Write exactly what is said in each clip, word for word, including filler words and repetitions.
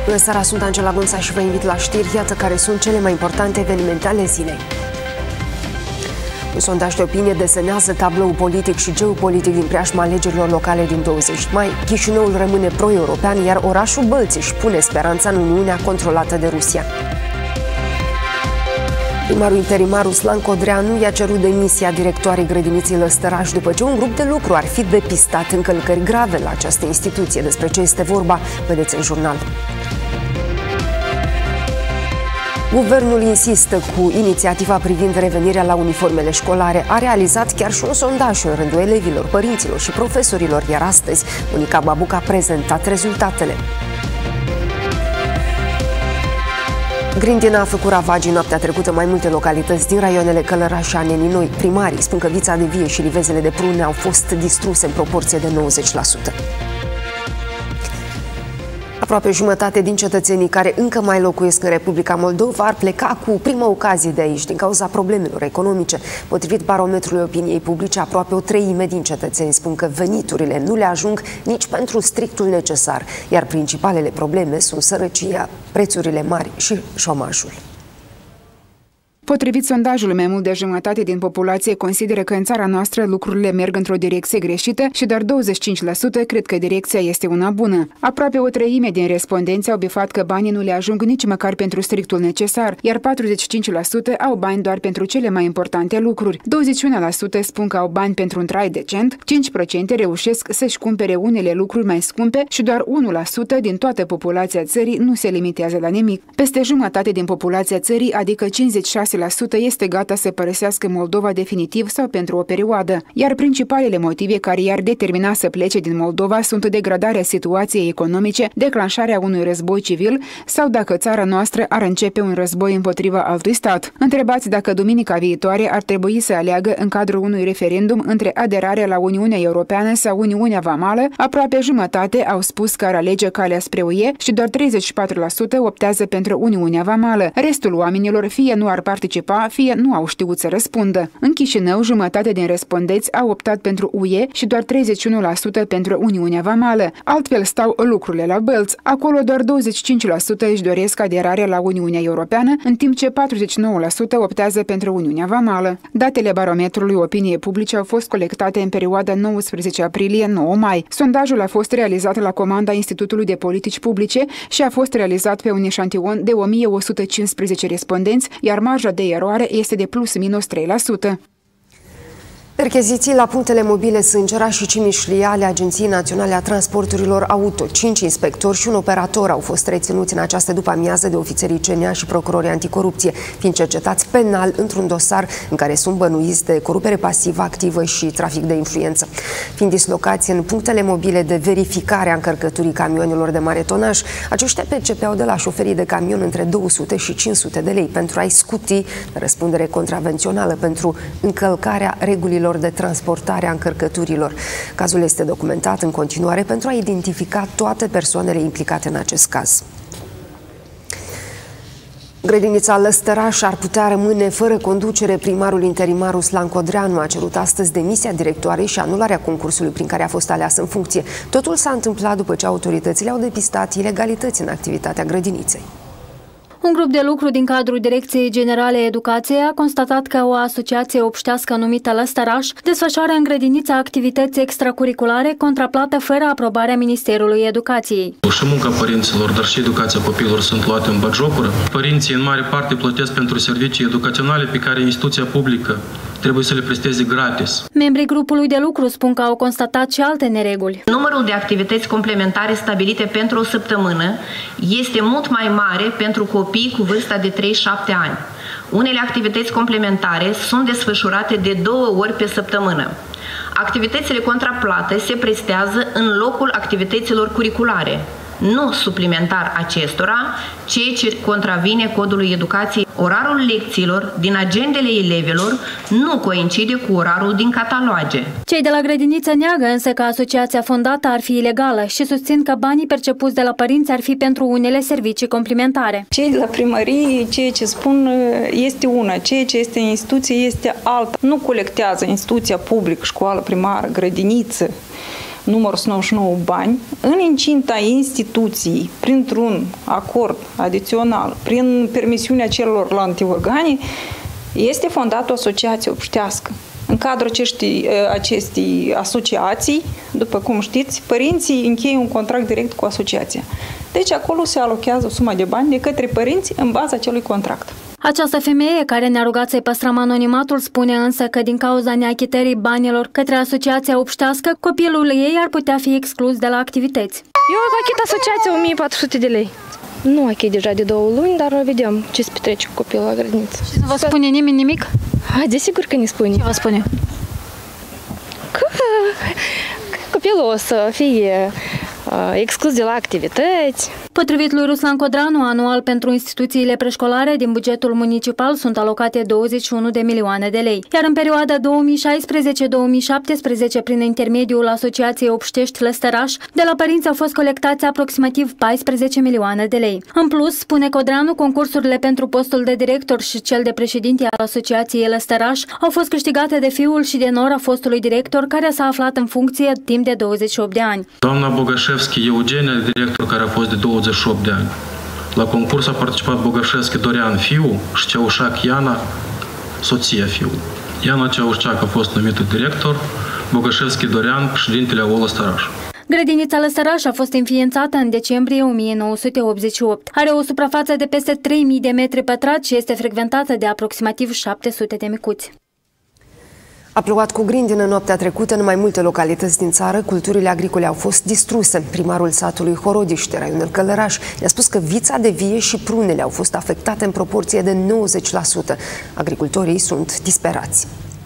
Bună seara, sunt Angela Gonța și vă invit la știri. Iată care sunt cele mai importante evenimente ale zilei. Un sondaj de opinie desenează tabloul politic și geopolitic din preajma alegerilor locale din douăzeci mai. Chișinăul rămâne pro-european, iar orașul Bălți își pune speranța în Uniunea controlată de Rusia. Primarul interimar Ruslan Codreanu i-a cerut demisia directoarei grădiniței Lăstăraș după ce un grup de lucru ar fi depistat încălcări grave la această instituție. Despre ce este vorba, vedeți în jurnal. Guvernul insistă cu inițiativa privind revenirea la uniformele școlare. A realizat chiar și un sondaj în rândul elevilor, părinților și profesorilor, iar astăzi Monica Babuc a prezentat rezultatele. Grindina a făcut ravagii noaptea trecută mai multe localități din raioanele Călăraș și Neninoi. Primarii spun că vița de vie și livezele de prune au fost distruse în proporție de nouăzeci la sută. Aproape jumătate din cetățenii care încă mai locuiesc în Republica Moldova ar pleca cu prima ocazie de aici din cauza problemelor economice. Potrivit barometrului opiniei publice, aproape o treime din cetățeni spun că veniturile nu le ajung nici pentru strictul necesar, iar principalele probleme sunt sărăcia, prețurile mari și șomajul. Potrivit sondajului, mai mult de jumătate din populație consideră că în țara noastră lucrurile merg într-o direcție greșită și doar douăzeci și cinci la sută cred că direcția este una bună. Aproape o treime din respondenți au bifat că banii nu le ajung nici măcar pentru strictul necesar, iar patruzeci și cinci la sută au bani doar pentru cele mai importante lucruri. douăzeci și unu la sută spun că au bani pentru un trai decent, cinci la sută reușesc să-și cumpere unele lucruri mai scumpe și doar unu la sută din toată populația țării nu se limitează la nimic. Peste jumătate din populația țării, adică cincizeci și șase la sută, este gata să părăsească Moldova definitiv sau pentru o perioadă, iar principalele motive care i-ar determina să plece din Moldova sunt degradarea situației economice, declanșarea unui război civil sau dacă țara noastră ar începe un război împotriva altui stat. Întrebați dacă duminica viitoare ar trebui să aleagă în cadrul unui referendum între aderarea la Uniunea Europeană sau Uniunea Vamală, aproape jumătate au spus că ar alege calea spre U E și doar treizeci și patru la sută optează pentru Uniunea Vamală. Restul oamenilor fie nu ar participa, fie nu au știut să răspundă. În Chișinău, jumătate din respondenți au optat pentru U E și doar treizeci și unu la sută pentru Uniunea Vamală. Altfel stau lucrurile la Bălți. Acolo doar douăzeci și cinci la sută își doresc aderarea la Uniunea Europeană, în timp ce patruzeci și nouă la sută optează pentru Uniunea Vamală. Datele barometrului opiniei publice au fost colectate în perioada nouăsprezece aprilie - nouă mai. Sondajul a fost realizat la comanda Institutului de Politici Publice și a fost realizat pe un eșantion de o mie o sută cincisprezece respondenți, iar marja de eroare este de plus minus trei la sută. Percheziții la punctele mobile Sângera și Cimișlia ale Agenției Naționale a Transporturilor Auto. Cinci inspectori și un operator au fost reținuți în această după-amiază de ofițerii C N A și procurorii anticorupție, fiind cercetați penal într-un dosar în care sunt bănuiți de corupere pasivă, activă și trafic de influență. Fiind dislocați în punctele mobile de verificare a încărcăturii camionelor de mare tonaj, aceștia percepeau de la șoferii de camion între două sute și cinci sute de lei pentru a-i scuti de răspundere contravențională pentru încălcarea regulilor de transportare a încărcăturilor. Cazul este documentat în continuare pentru a identifica toate persoanele implicate în acest caz. Grădinița Lăstăraș ar putea rămâne fără conducere. Primarul interimar Ruslan Codreanu a cerut astăzi demisia directoarei și anularea concursului prin care a fost aleasă în funcție. Totul s-a întâmplat după ce autoritățile au depistat ilegalități în activitatea grădiniței. Un grup de lucru din cadrul Direcției Generale Educației a constatat că o asociație obștească numită Lăstăraș desfășoară în grădinița activități extracurriculare contra plată fără aprobarea Ministerului Educației. Și munca părinților, dar și educația copiilor sunt luate în batjocură. Părinții în mare parte plătesc pentru servicii educaționale pe care instituția publică trebuie să le presteze gratis. Membrii grupului de lucru spun că au constatat și alte nereguli. Numărul de activități complementare stabilite pentru o săptămână este mult mai mare pentru copii cu vârsta de trei șapte ani. Unele activități complementare sunt desfășurate de două ori pe săptămână. Activitățile contra plată se prestează în locul activităților curriculare, nu suplimentar acestora, ceea ce contravine codului educației. Orarul lecțiilor din agendele elevilor nu coincide cu orarul din cataloage. Cei de la grădiniță neagă însă că asociația fondată ar fi ilegală și susțin că banii percepuți de la părinți ar fi pentru unele servicii complementare. Cei de la primărie, ceea ce spun este una, ceea ce este instituție este alta. Nu colectează instituția publică, școală primară, grădiniță, numărul o sută nouăzeci și nouă bani, în incinta instituției, printr-un acord adițional, prin permisiunea celorlalte organe, este fondată o asociație obștească. În cadrul acestei, acestei asociații, după cum știți, părinții încheie un contract direct cu asociația. Deci acolo se alochează o sumă de bani de către părinți în baza acelui contract. Această femeie, care ne-a rugat să-i păstrăm anonimatul, spune însă că din cauza neachitării banilor către asociația obștească, copilul ei ar putea fi exclus de la activități. Eu achit asociația o mie patru sute de lei. Nu achit deja de două luni, dar vedem ce se petrece cu copilul la grădiniță. Și nu vă spune nimeni nimic? A, desigur că ne spune. Ce vă spune? Că, că copilul o să fie exclus de la activități. Potrivit lui Ruslan Codranu, anual pentru instituțiile preșcolare din bugetul municipal sunt alocate douăzeci și unu de milioane de lei, iar în perioada două mii șaisprezece două mii șaptesprezece, prin intermediul Asociației Obștești Lăstăraș, de la părinți au fost colectați aproximativ paisprezece milioane de lei. În plus, spune Codranu, concursurile pentru postul de director și cel de președinte al Asociației Lăstăraș au fost câștigate de fiul și de nora fostului director, care s-a aflat în funcție timp de douăzeci și opt de ani. Doamna Bogășevski Eugenia, director care a fost de douăzeci și opt de ani. La concurs a participat Bogășevski Dorian, fiul, și Ceaușac Iana, soția fiul. Iana Ceaușac a fost numită director, Bogășevski Dorian, președintele A O Lăstăraș. Grădinița Lăstăraș a fost înființată în decembrie o mie nouă sute optzeci și opt. Are o suprafață de peste trei mii de metri pătrați și este frecventată de aproximativ șapte sute de micuți. A plouat cu grindină noaptea trecută în mai multe localități din țară, culturile agricole au fost distruse. Primarul satului Horodiște, raionul Călăraș, ne-a spus că vița de vie și prunele au fost afectate în proporție de nouăzeci la sută. Agricultorii sunt disperați.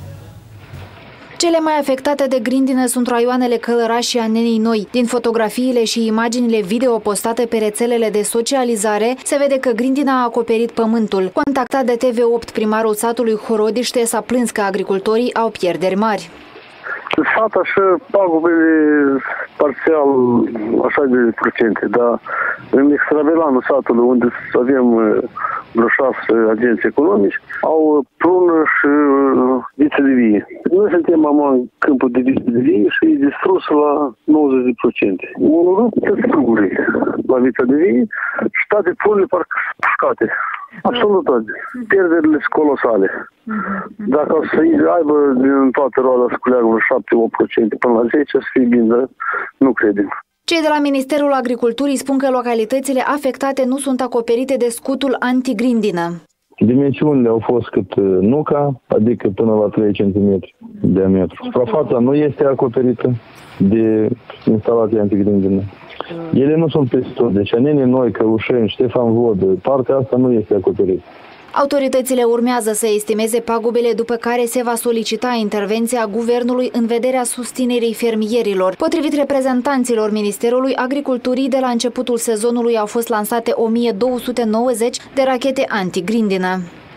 Cele mai afectate de grindină sunt raioanele Călăraș și Anenii Noi. Din fotografiile și imaginile video postate pe rețelele de socializare, se vede că grindina a acoperit pământul. Contactat de T V opt, primarul satului Horodiște s-a plâns că agricultorii au pierderi mari. Sat așa pagubele parțial așa de procente, dar în extravelanul satului, unde avem vreo șase agenți economici, au prună și viță de vie. Noi suntem am în câmpul de viță de vie și e distrus la nouăzeci la sută. Un rup de struguri la vița de vie și toate prunele parcă pușcate. Absolut toate. Pierderile sunt colosale. Dacă o să aibă din toată roada să culeagă vreo șapte la opt la sută până la zece, să fie bine, nu credem. Cei de la Ministerul Agriculturii spun că localitățile afectate nu sunt acoperite de scutul antigrindină. Dimensiunile au fost cât nuca, adică până la trei centimetri de diametru. Suprafața nu este acoperită de instalații antigrindină. Ele nu sunt peste tot, deci Anenii Noi, Căușeni, Ștefan Vodă, partea asta nu este acoperită. Autoritățile urmează să estimeze pagubele, după care se va solicita intervenția guvernului în vederea susținerii fermierilor. Potrivit reprezentanților Ministerului Agriculturii, de la începutul sezonului au fost lansate o mie două sute nouăzeci de rachete antigrindină.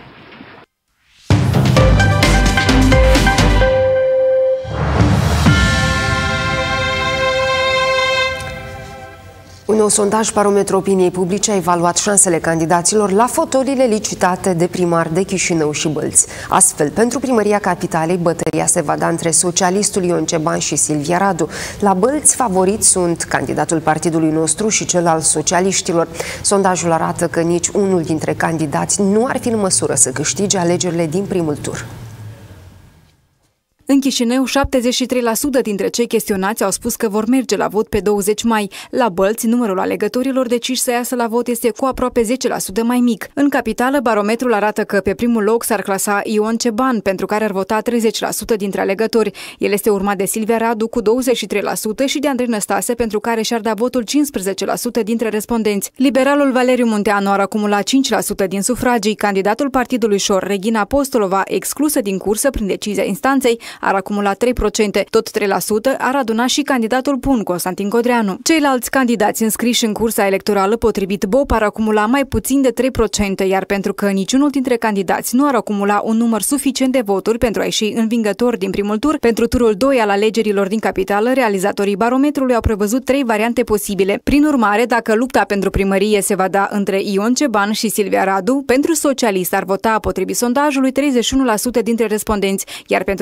Un nou sondaj Barometru Opiniei Publice a evaluat șansele candidaților la fotoliile licitate de primar de Chișinău și Bălți. Astfel, pentru primăria capitalei, bătălia se va da între socialistul Ion Ceban și Silvia Radu. La Bălți, favoriți sunt candidatul partidului nostru și cel al socialiștilor. Sondajul arată că nici unul dintre candidați nu ar fi în măsură să câștige alegerile din primul tur. În Chișinău, șaptezeci și trei la sută dintre cei chestionați au spus că vor merge la vot pe douăzeci mai. La Bălți, numărul alegătorilor deciși să iasă la vot este cu aproape zece la sută mai mic. În capitală, barometrul arată că pe primul loc s-ar clasa Ion Ceban, pentru care ar vota treizeci la sută dintre alegători. El este urmat de Silvia Radu cu douăzeci și trei la sută și de Andrei Năstase, pentru care și-ar da votul cincisprezece la sută dintre respondenți. Liberalul Valeriu Munteanu ar acumula cinci la sută din sufragii. Candidatul partidului Șor, Regina Apostolova, exclusă din cursă prin decizia instanței, ar acumula trei la sută. Tot trei la sută ar aduna și candidatul Pun, Constantin Codreanu. Ceilalți candidați înscriși în cursa electorală, potrivit B O P, ar acumula mai puțin de trei la sută, iar pentru că niciunul dintre candidați nu ar acumula un număr suficient de voturi pentru a ieși învingător din primul tur, pentru turul doi al alegerilor din capitală, realizatorii barometrului au prevăzut trei variante posibile. Prin urmare, dacă lupta pentru primărie se va da între Ion Ceban și Silvia Radu, pentru socialist ar vota, potrivit sondajului, treizeci și unu la sută dintre respondenți, iar pentru Silvia Radu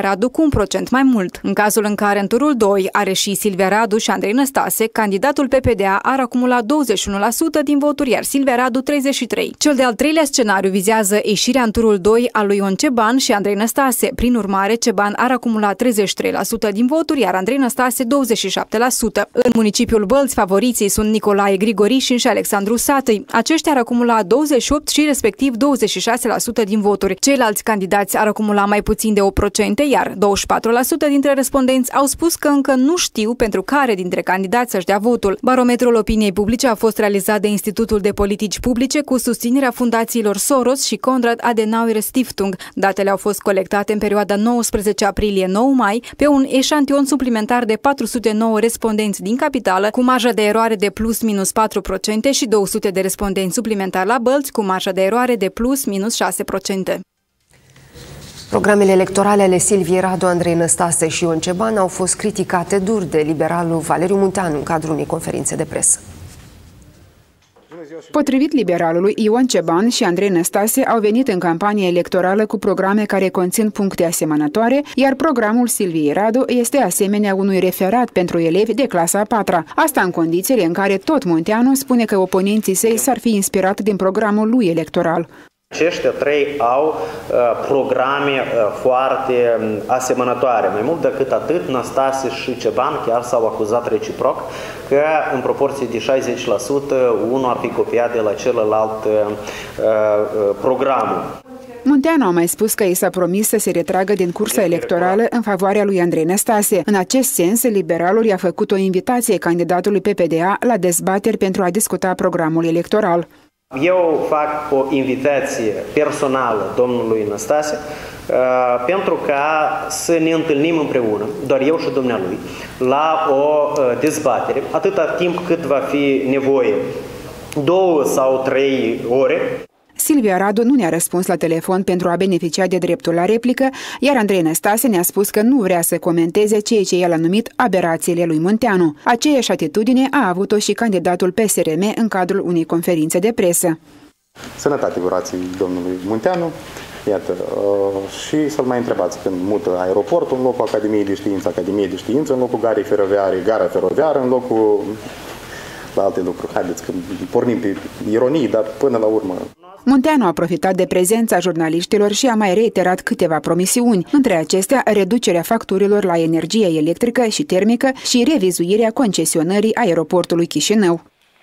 Radu cu un procent mai mult. În cazul în care în turul doi are și Silvia Radu și Andrei Năstase, candidatul P P D A ar acumula douăzeci și unu la sută din voturi, iar Silvia Radu treizeci și trei la sută. Cel de-al treilea scenariu vizează ieșirea în turul doi a lui Ion Ceban și Andrei Năstase. Prin urmare, Ceban ar acumula treizeci și trei la sută din voturi, iar Andrei Năstase douăzeci și șapte la sută. În municipiul Bălți, favoriții sunt Nicolae Grigorișin și Alexandru Satăi. Aceștia ar acumula douăzeci și opt și respectiv douăzeci și șase la sută din voturi. Ceilalți candidați ar acumula mai puțin de opt la sută, iar douăzeci și patru la sută dintre respondenți au spus că încă nu știu pentru care dintre candidați să-și dea votul. Barometrul opiniei publice a fost realizat de Institutul de Politici Publice cu susținerea fundațiilor Soros și Konrad Adenauer Stiftung. Datele au fost colectate în perioada nouăsprezece aprilie - nouă mai pe un eșantion suplimentar de patru sute nouă respondenți din capitală cu marja de eroare de plus minus patru la sută și două sute de respondenți suplimentari la Bălți cu marja de eroare de plus minus șase la sută. Programele electorale ale Silviei Radu, Andrei Năstase și Ion Ceban au fost criticate dur de liberalul Valeriu Munteanu în cadrul unei conferințe de presă. Potrivit liberalului, Ion Ceban și Andrei Năstase au venit în campanie electorală cu programe care conțin puncte asemănătoare, iar programul Silviei Radu este asemenea unui referat pentru elevi de clasa a patra. Asta în condițiile în care tot Munteanu spune că oponenții săi s-ar fi inspirat din programul lui electoral. Aceștia trei au uh, programe uh, foarte uh, asemănătoare. Mai mult decât atât, Năstase și Ceban chiar s-au acuzat reciproc că în proporție de șaizeci la sută unul ar fi copiat de la celălalt uh, uh, programul. Munteanu a mai spus că i s-a promis să se retragă din cursa electorală în favoarea lui Andrei Năstase. În acest sens, liberalul i-a făcut o invitație candidatului P P D A la dezbateri pentru a discuta programul electoral. Eu fac o invitație personală domnului Năstase uh, pentru ca să ne întâlnim împreună, doar eu și dumnealui, la o uh, dezbatere, atâta timp cât va fi nevoie, două sau trei ore. Silvia Radu nu ne-a răspuns la telefon pentru a beneficia de dreptul la replică, iar Andrei Năstase ne-a spus că nu vrea să comenteze ceea ce el a numit aberațiile lui Munteanu. Aceeași atitudine a avut-o și candidatul P S R M în cadrul unei conferințe de presă. Sănătate vă domnului Munteanu, iată, și să-l mai întrebați când mută aeroportul în locul Academiei de Știință, Academiei de Știință, în locul garei feroviare, gara feroviară, în locul la alte lucruri. Haideți că pornim pe ironii, dar până la urmă... Munteanu a profitat de prezența jurnaliștilor și a mai reiterat câteva promisiuni, între acestea reducerea facturilor la energie electrică și termică și revizuirea concesionării aeroportului Chișinău.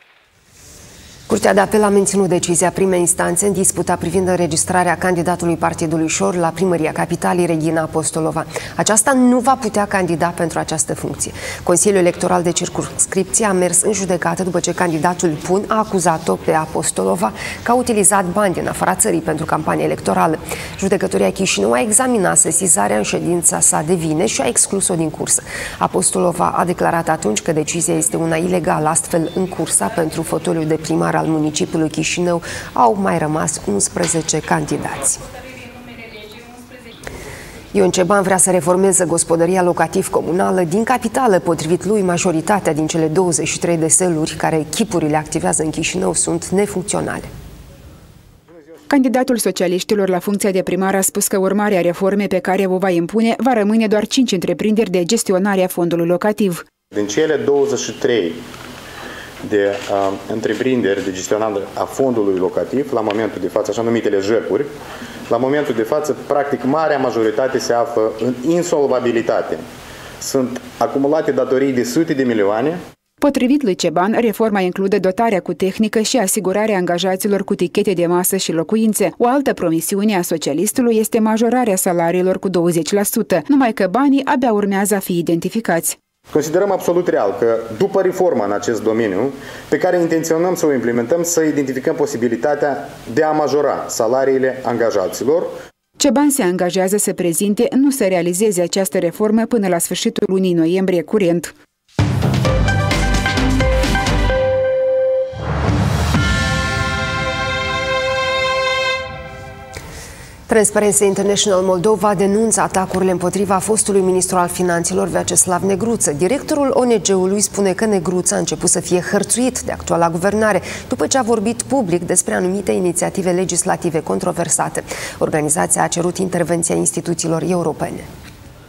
Curtea de apel a menținut decizia primei instanțe în disputa privind înregistrarea candidatului Partidului Șor la primăria capitalei, Regina Apostolova. Aceasta nu va putea candida pentru această funcție. Consiliul Electoral de Circumscripție a mers în judecată după ce candidatul Pun a acuzat-o pe Apostolova că a utilizat bani din afara țării pentru campanie electorală. Judecătoria Chișinău a examinat sesizarea în ședința sa de vineri și a exclus-o din cursă. Apostolova a declarat atunci că decizia este una ilegală, astfel în cursa pentru fotoliul de primar al municipiului Chișinău au mai rămas unsprezece candidați. Ion Ceban vrea să reformeze gospodăria locativ-comunală din capitală. Potrivit lui, majoritatea din cele douăzeci și trei de seluri care chipurile activează în Chișinău sunt nefuncționale. Candidatul socialiștilor la funcția de primar a spus că urmarea reformei pe care o va impune va rămâne doar cinci întreprinderi de gestionare a fondului locativ. Din cele douăzeci și trei de uh, întreprinderi de gestionare a fondului locativ, la momentul de față, așa numitele J E C-uri, la momentul de față, practic, marea majoritate se află în insolvabilitate. Sunt acumulate datorii de sute de milioane. Potrivit lui Ceban, reforma include dotarea cu tehnică și asigurarea angajaților cu tichete de masă și locuințe. O altă promisiune a socialistului este majorarea salariilor cu douăzeci la sută, numai că banii abia urmează a fi identificați. Considerăm absolut real că după reforma în acest domeniu, pe care intenționăm să o implementăm, să identificăm posibilitatea de a majora salariile angajaților. Ceban se angajează să prezinte, nu să realizeze această reformă până la sfârșitul lunii noiembrie curent. Transparency International Moldova denunță atacurile împotriva fostului ministru al finanțelor Vyacheslav Negruță. Directorul O N G-ului spune că Negruță a început să fie hărțuit de actuala guvernare după ce a vorbit public despre anumite inițiative legislative controversate. Organizația a cerut intervenția instituțiilor europene.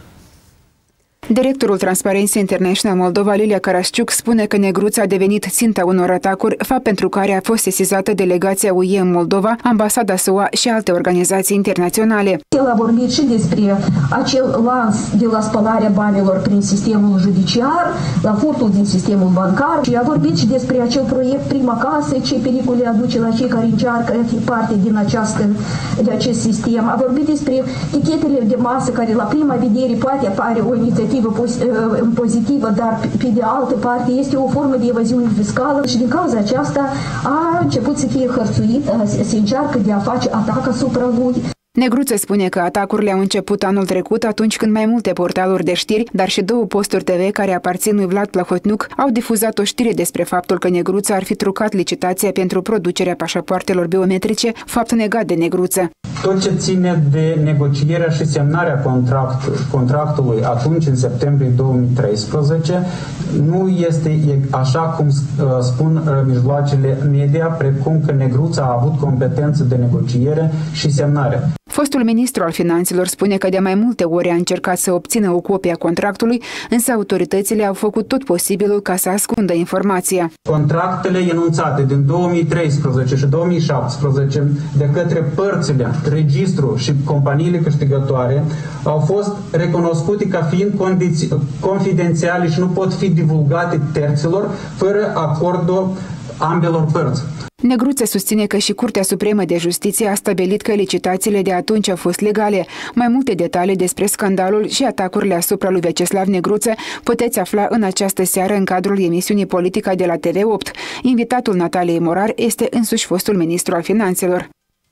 Directorul Transparency International Moldova, Lilia Carasciuc, spune că Negruța a devenit ținta unor atacuri, fapt pentru care a fost sesizată delegația U E în Moldova, ambasada S U A și alte organizații internaționale. El a vorbit și despre acel lans de la spălarea banilor prin sistemul judiciar, la furtul din sistemul bancar și a vorbit și despre acel proiect Prima Casă, ce pericole aduce la cei care încearcă a fi parte din această, de acest sistem. A vorbit despre tichetele de masă care la prima vedere poate apare o inițiativă pozitivă, dar pe de altă parte este o formă de evaziune fiscală și din cauza aceasta a început să fie hărțuit, se încearcă de a face atac asupra lui. Negruță spune că atacurile au început anul trecut, atunci când mai multe portaluri de știri, dar și două posturi T V care aparțin lui Vlad Plahotniuc, au difuzat o știre despre faptul că Negruță ar fi trucat licitația pentru producerea pașapoartelor biometrice, fapt negat de Negruță. Tot ce ține de negocierea și semnarea contract, contractului atunci, în septembrie două mii treisprezece, nu este așa cum spun mijloacele media, precum că Negruța a avut competență de negociere și semnare. Fostul ministru al finanțelor spune că de mai multe ori a încercat să obțină o copie a contractului, însă autoritățile au făcut tot posibilul ca să ascundă informația. Contractele enunțate din două mii treisprezece și două mii șaptesprezece de către părțile, registru și companiile câștigătoare au fost recunoscute ca fiind confidențiale și nu pot fi divulgate terților fără acordul ambelor părți. Negruță susține că și Curtea Supremă de Justiție a stabilit că licitațiile de atunci au fost legale. Mai multe detalii despre scandalul și atacurile asupra lui Vyacheslav Negruță puteți afla în această seară în cadrul emisiunii Politica de la T V opt. Invitatul Nataliei Morar este însuși fostul ministru al finanțelor.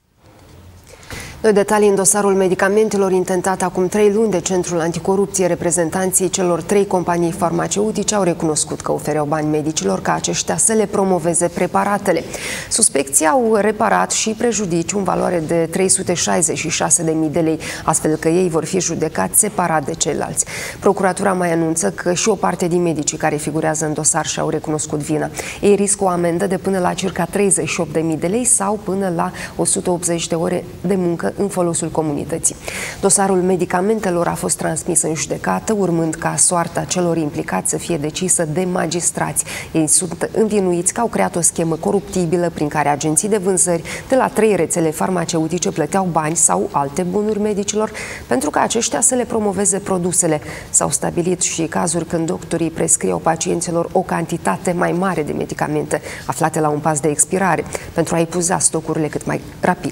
Noi detalii în dosarul medicamentelor intentat acum trei luni de Centrul Anticorupție. Reprezentanții celor trei companii farmaceutice au recunoscut că ofereau bani medicilor ca aceștia să le promoveze preparatele. Suspecții au reparat și prejudiciu în valoare de trei sute șaizeci și șase de mii de lei, astfel că ei vor fi judecați separat de ceilalți. Procuratura mai anunță că și o parte din medicii care figurează în dosar și-au recunoscut vina. Ei riscă o amendă de până la circa treizeci și opt de mii de lei sau până la o sută optzeci de ore de muncă în folosul comunității. Dosarul medicamentelor a fost transmis în judecată, urmând ca soarta celor implicați să fie decisă de magistrați. Ei sunt învinuiți că au creat o schemă coruptibilă prin care agenții de vânzări de la trei rețele farmaceutice plăteau bani sau alte bunuri medicilor pentru ca aceștia să le promoveze produsele. S-au stabilit și cazuri când doctorii prescriau pacienților o cantitate mai mare de medicamente aflate la un pas de expirare pentru a epuiza stocurile cât mai rapid.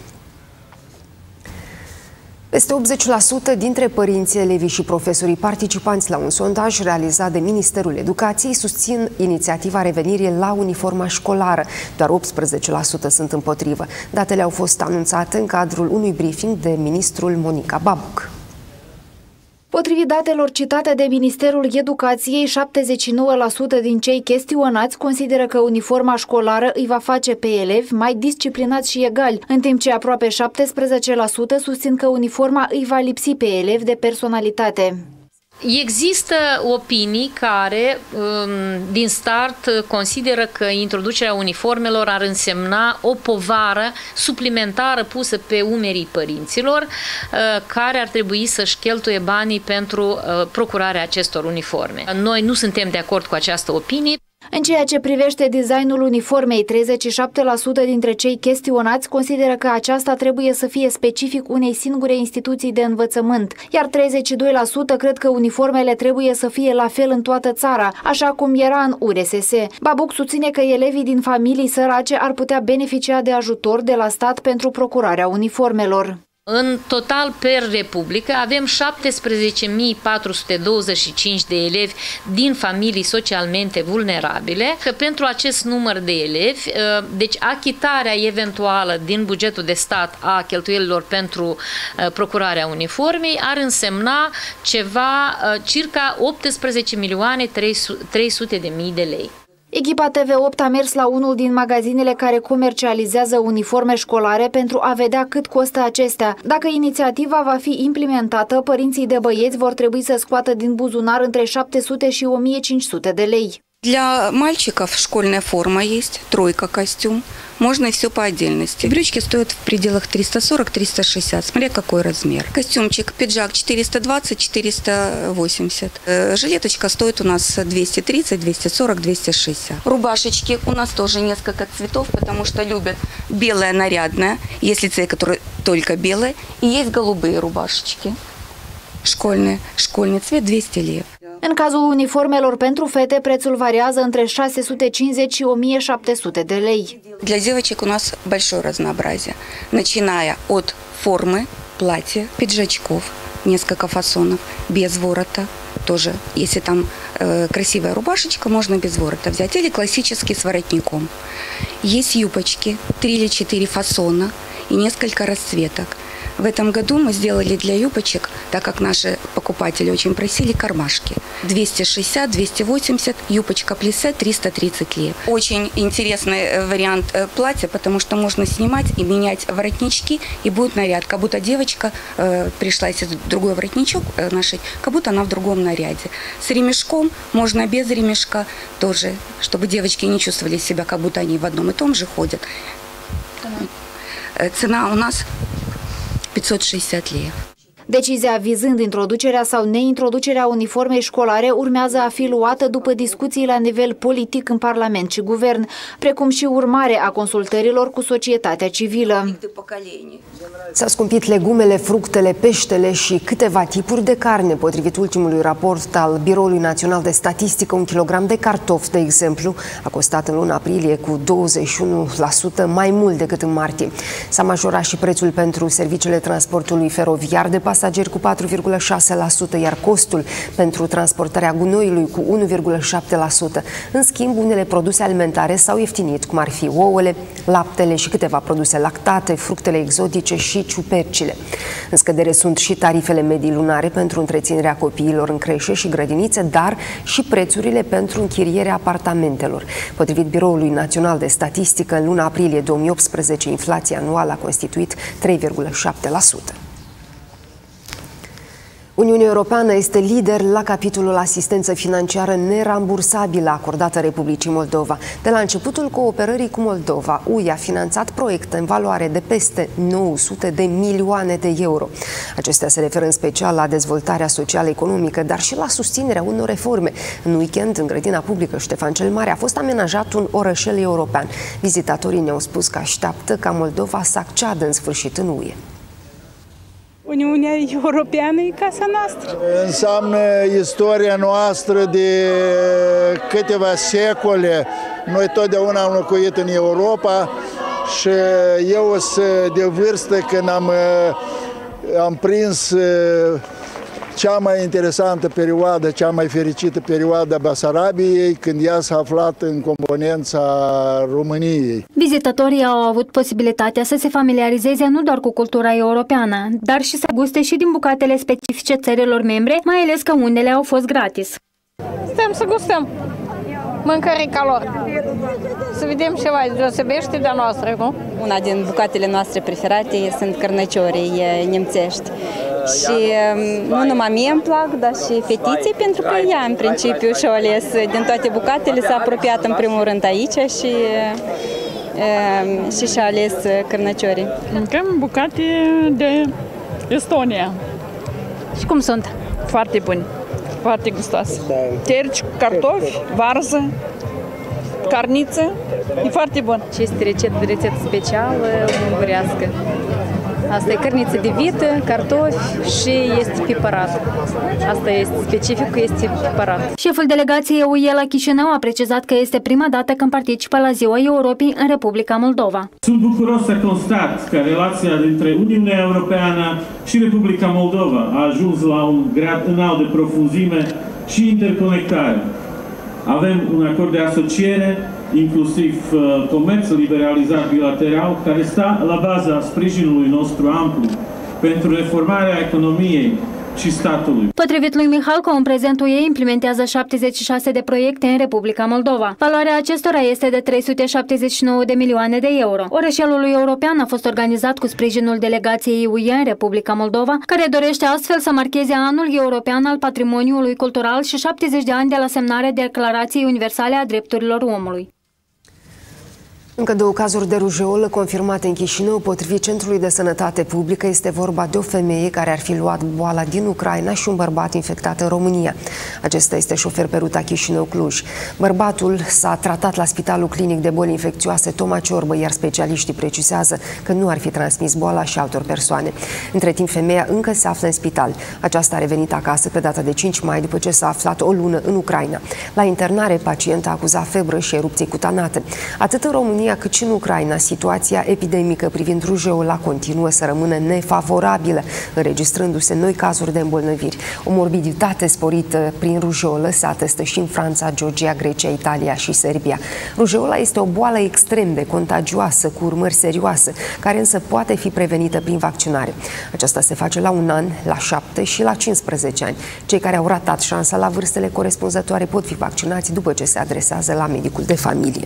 Peste optzeci la sută dintre părinții, elevii și profesorii participanți la un sondaj realizat de Ministerul Educației susțin inițiativa revenirii la uniforma școlară. Doar optsprezece la sută sunt împotrivă. Datele au fost anunțate în cadrul unui briefing de ministrul Monica Babuc. Potrivit datelor citate de Ministerul Educației, șaptezeci și nouă la sută din cei chestionați consideră că uniforma școlară îi va face pe elevi mai disciplinați și egali, în timp ce aproape șaptesprezece la sută susțin că uniforma îi va lipsi pe elevi de personalitate. Există opinii care, din start, consideră că introducerea uniformelor ar însemna o povară suplimentară pusă pe umerii părinților, care ar trebui să-și cheltuie banii pentru procurarea acestor uniforme. Noi nu suntem de acord cu această opinie. În ceea ce privește designul uniformei, treizeci și șapte la sută dintre cei chestionați consideră că aceasta trebuie să fie specific unei singure instituții de învățământ, iar treizeci și doi la sută cred că uniformele trebuie să fie la fel în toată țara, așa cum era în U R S S. Babuc susține că elevii din familii sărace ar putea beneficia de ajutor de la stat pentru procurarea uniformelor. În total, per Republică, avem șaptesprezece mii patru sute douăzeci și cinci de elevi din familii socialmente vulnerabile. Că pentru acest număr de elevi, deci achitarea eventuală din bugetul de stat a cheltuielilor pentru procurarea uniformei ar însemna ceva, circa optsprezece milioane trei sute de mii de lei. Echipa T V opt a mers la unul din magazinele care comercializează uniforme școlare pentru a vedea cât costă acestea. Dacă inițiativa va fi implementată, părinții de băieți vor trebui să scoată din buzunar între șapte sute și o mie cinci sute de lei. Для мальчиков школьная форма есть, тройка костюм. Можно и все по отдельности. Брючки стоят в пределах триста сорок — триста шестьдесят, смотря какой размер. Костюмчик, пиджак четыреста двадцать — четыреста восемьдесят. Жилеточка стоит у нас двести тридцать — двести сорок — двести шестьдесят. Рубашечки у нас тоже несколько цветов, потому что любят белая нарядная. Есть лицеи, которые только белые. И есть голубые рубашечки. Школьные. Школьный цвет двести лев. În cazul uniformelor pentru fete, prețul variază între șase sute cincizeci și o mie șapte sute de lei. Для девочек у нас большое разнообразие, начиная от формы, платья, пиджачков, несколько фасонов, без ворота, тоже, если там э, красивая рубашечка, можно без ворота взять, или классический с воротником. Есть юбочки, три или четыре фасона и несколько расцветок. В этом году мы сделали для юбочек, так как наши покупатели очень просили, кармашки. двести шестьдесят — двести восемьдесят, юбочка плиссе триста тридцать лев. Очень интересный вариант платья, потому что можно снимать и менять воротнички, и будет наряд, как будто девочка э, пришла, если другой воротничок э, нашей, как будто она в другом наряде. С ремешком, можно без ремешка тоже, чтобы девочки не чувствовали себя, как будто они в одном и том же ходят. Цена у нас пятьсот шестьдесят лев. Decizia vizând introducerea sau neintroducerea uniformei școlare urmează a fi luată după discuții la nivel politic în Parlament și Guvern, precum și urmare a consultărilor cu societatea civilă. S-au scumpit legumele, fructele, peștele și câteva tipuri de carne. Potrivit ultimului raport al Biroului Național de Statistică, un kilogram de cartofi, de exemplu, a costat în luna aprilie cu douăzeci și unu la sută mai mult decât în martie. S-a majorat și prețul pentru serviciile transportului feroviar de pasageri cu patru virgulă șase la sută, iar costul pentru transportarea gunoiului cu unu virgulă șapte la sută. În schimb, unele produse alimentare s-au ieftinit, cum ar fi ouăle, laptele și câteva produse lactate, fructele exotice și ciupercile. În scădere sunt și tarifele medii lunare pentru întreținerea copiilor în creșe și grădinițe, dar și prețurile pentru închirierea apartamentelor. Potrivit Biroului Național de Statistică, în luna aprilie două mii optsprezece, inflația anuală a constituit trei virgulă șapte la sută. Uniunea Europeană este lider la capitolul asistență financiară nerambursabilă acordată Republicii Moldova. De la începutul cooperării cu Moldova, U E a finanțat proiecte în valoare de peste nouă sute de milioane de euro. Acestea se referă în special la dezvoltarea social-economică, dar și la susținerea unor reforme. În weekend, în grădina publică Ștefan cel Mare, a fost amenajat un orășel european. Vizitatorii ne-au spus că așteaptă ca Moldova să acceadă în sfârșit în U E. Uniunea Europeană e casa noastră. Înseamnă istoria noastră de câteva secole. Noi totdeauna am locuit în Europa și eu sunt de vârstă când am, am prins cea mai interesantă perioadă, cea mai fericită perioadă a Basarabiei, când ea s-a aflat în componența României. Vizitatorii au avut posibilitatea să se familiarizeze nu doar cu cultura europeană, dar și să guste și din bucatele specifice țărilor membre, mai ales că unele au fost gratis. Stăm să gustăm mâncării ca lor, să vedem ceva deosebește de-a noastră, nu? Una din bucatele noastre preferate sunt cărnăciorii nemțești. Și nu numai mie îmi plac, dar și fetiței, pentru că ea în principiu și-a ales din toate bucatele, s-a apropiat în primul rând aici și și și-a ales cărnăciorii. Mâncăm bucate de Estonia. Și cum sunt? Foarte buni, foarte gustoase. Terci, cartofi, varză, carniță, e foarte bun. Ce este rețetă, rețetă specială ungurească. Asta e cărniță de vită, cartofi și este piparat. Asta este specific, că este piparat. Șeful delegației U E la Chișinău a precizat că este prima dată când participă la Ziua Europei în Republica Moldova. Sunt bucuros să constat că relația dintre Uniunea Europeană și Republica Moldova a ajuns la un grad înalt de profunzime și interconectare. Avem un acord de asociere, inclusiv uh, comerț liberalizat bilateral, care stă la baza sprijinului nostru amplu pentru reformarea economiei, și statului. Potrivit lui Mihalco, în prezent U E implementează șaptezeci și șase de proiecte în Republica Moldova. Valoarea acestora este de trei sute șaptezeci și nouă de milioane de euro. Orășelul european a fost organizat cu sprijinul delegației U E în Republica Moldova, care dorește astfel să marcheze anul european al patrimoniului cultural și șaptezeci de ani de la semnarea Declarației Universale a Drepturilor Omului. Încă două cazuri de rujeolă confirmate în Chișinău. Potrivit Centrului de Sănătate Publică, este vorba de o femeie care ar fi luat boala din Ucraina și un bărbat infectat în România. Acesta este șofer pe ruta Chișinău-Cluj. Bărbatul s-a tratat la Spitalul Clinic de Boli Infecțioase Toma Ciorbă, iar specialiștii precizează că nu ar fi transmis boala și altor persoane. Între timp, femeia încă se află în spital. Aceasta a revenit acasă pe data de cinci mai, după ce s-a aflat o lună în Ucraina. La internare, pacienta a acuzat febră și erupții cutanate. Atât în România cât și în Ucraina, situația epidemică privind rujeola continuă să rămână nefavorabilă, înregistrându-se noi cazuri de îmbolnăviri. O morbiditate sporită prin rujeolă se atestă și în Franța, Georgia, Grecia, Italia și Serbia. Rujeola este o boală extrem de contagioasă, cu urmări serioase, care însă poate fi prevenită prin vaccinare. Aceasta se face la un an, la șapte și la cincisprezece ani. Cei care au ratat șansa la vârstele corespunzătoare pot fi vaccinați după ce se adresează la medicul de familie.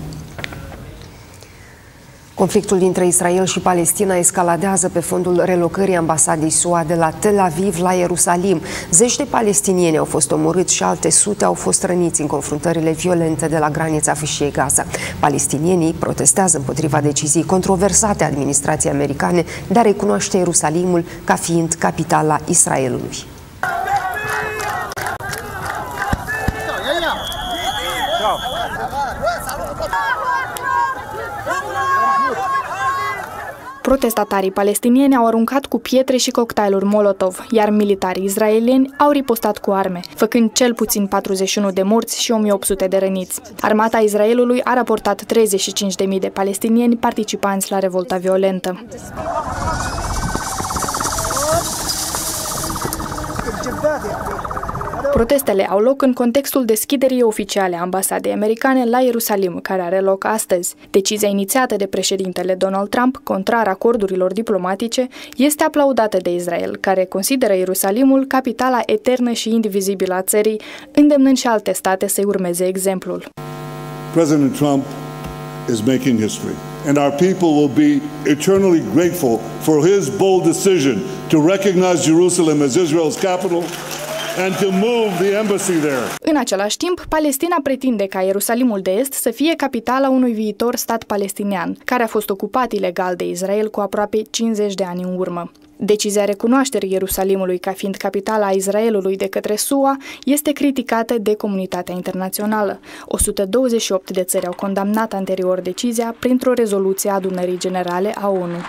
Conflictul dintre Israel și Palestina escaladează pe fondul relocării ambasadei S U A de la Tel Aviv la Ierusalim. Zeci de palestinieni au fost omorâți și alte sute au fost răniți în confruntările violente de la granița fâșiei Gaza. Palestinienii protestează împotriva deciziei controversate a administrației americane de a recunoaște Ierusalimul ca fiind capitala Israelului. Protestatarii palestinieni au aruncat cu pietre și cocktailuri Molotov, iar militarii israelieni au ripostat cu arme, făcând cel puțin patruzeci și unu de morți și o mie opt sute de răniți. Armata Israelului a raportat treizeci și cinci de mii de palestinieni participanți la revolta violentă. Protestele au loc în contextul deschiderii oficiale a ambasadei americane la Ierusalim, care are loc astăzi. Decizia inițiată de președintele Donald Trump, contrar acordurilor diplomatice, este aplaudată de Israel, care consideră Ierusalimul capitala eternă și indivizibilă a țării, îndemnând și alte state să-i urmeze exemplul. President Trump is making history, and our people will be eternally grateful for his bold decision to recognize Jerusalem as Israel's capital and to move the embassy there. În același timp, Palestina pretinde ca Ierusalimul de Est să fie capitala unui viitor stat palestinian, care a fost ocupat ilegal de Israel cu aproape cincizeci de ani în urmă. Decizia recunoașterii Ierusalimului ca fiind capitala Israelului de către S U A este criticată de comunitatea internațională. o sută douăzeci și opt de țări au condamnat anterior decizia printr-o rezoluție a Adunării Generale a O N U.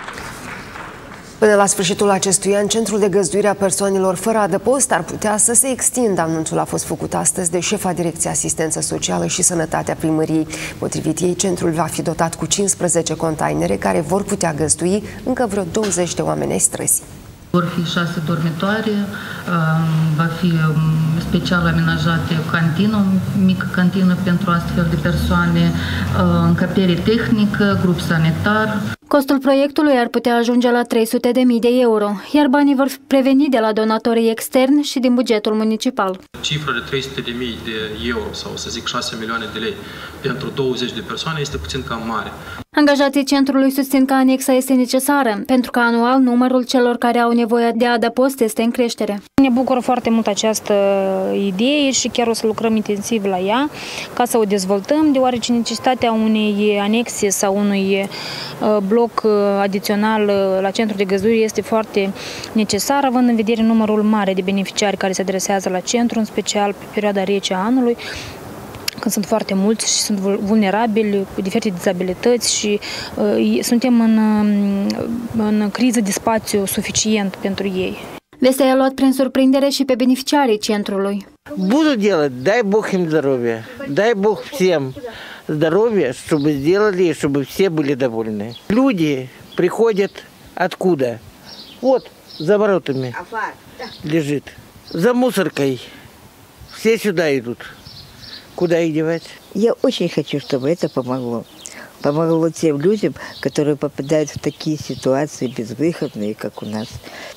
Până la sfârșitul acestui an, Centrul de Găzduire a Persoanelor Fără Adăpost ar putea să se extindă. Anunțul a fost făcut astăzi de șefa Direcției Asistență Socială și Sănătatea Primăriei. Potrivit ei, centrul va fi dotat cu cincisprezece containere care vor putea găzdui încă vreo douăzeci de oameni ai străzii. Vor fi șase dormitoare, va fi special amenajate o cantină, o mică cantină pentru astfel de persoane, încăpere tehnică, grup sanitar. Costul proiectului ar putea ajunge la trei sute de mii de euro, iar banii vor preveni de la donatorii externi și din bugetul municipal. Cifra de trei sute de mii de euro sau să zic șase milioane de lei pentru douăzeci de persoane este puțin cam mare. Angajații centrului susțin că anexa este necesară, pentru că anual numărul celor care au nevoie de adăpost este în creștere. Ne bucură foarte mult această idee și chiar o să lucrăm intensiv la ea ca să o dezvoltăm, deoarece necesitatea unei anexe sau unui bloc adițional la centrul de găzduire este foarte necesară, având în vedere numărul mare de beneficiari care se adresează la centru, în special pe perioada rece a anului, când sunt foarte mulți și sunt vulnerabili cu diferite dizabilități și uh, suntem în, în criză de spațiu suficient pentru ei. Vestea i-a luat prin surprindere și pe beneficiarii centrului. Буду делать, дай Бог им здоровья, дай Бог всем здоровья, чтобы сделали, чтобы все были довольны. Люди приходят откуда? Вот, за воротами лежит, за мусоркой. Все сюда идут. Куда их девать? Я очень хочу, чтобы это помогло. Помогло тем людям, которые попадают в такие ситуации безвыходные, как у нас.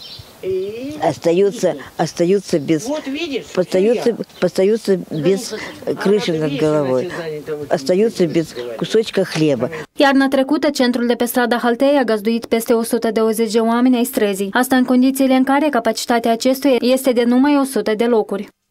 остаются, остаются без, остаются, остаются без крыши над головой, остаются без кусочка хлеба. Iarna trecută, centrul de pe strada Haltei a găzduit peste o sută douăzeci de oameni ai străzii. Asta în condițiile în care capacitatea acestuia este de numai o sută de locuri.